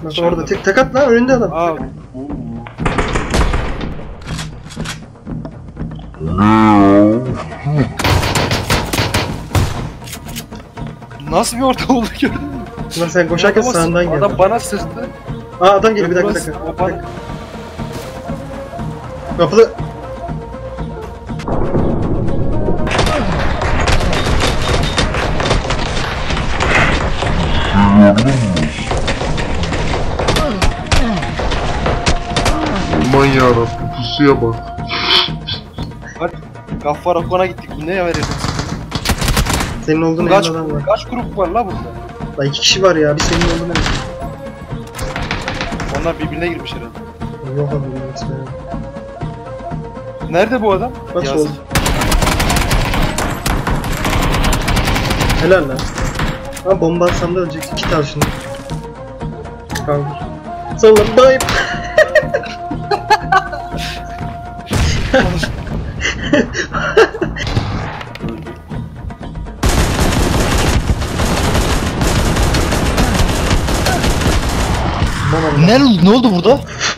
Bak orada tek at lan, önünde adam. Aa. Nasıl bir ortam oldu gördün mü? Ulan sen koşarken Adama sağından sıktı, geldi. adam bana sıktı. Aa adam geliyor, bir dakika. O bana... Kapıda. Aman yarabbim, pusuya bak. Bak, Gaffar Okan'a gittik. Bu ne veriyorsun? Senin olduğun Kaç, evde adam var. kaç grup var la burada? Lan 2 kişi var ya, bir senin olduğun evde. Onlar birbirine girmiş herhalde. Yok abi, bilmiyorum işte. Nerede bu adam? Bak Yazık. sol. Helal lan. Ama bomba atsam da öleceksin. Git al şunu. Kaldır. Sallan dayım. Ne oldu burada?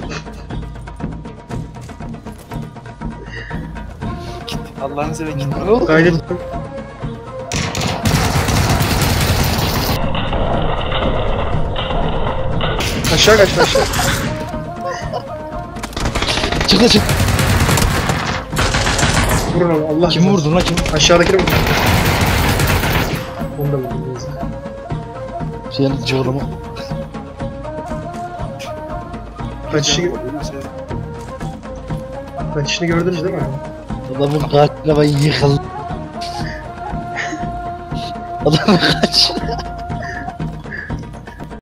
Allah'ını seversen git. Ne oldu? Kaydettim. Aşağı kaç aşağı. Çık çık. Vurun onu, Allah. Kimi vurdun lan kim? Aşağıdakini vurdum. Onu da vurdum neyse. Senin cıvırımı. Kaçışını gördünüz değil mi? Adamın kaçına ben yıkıldım. Adamın kaç.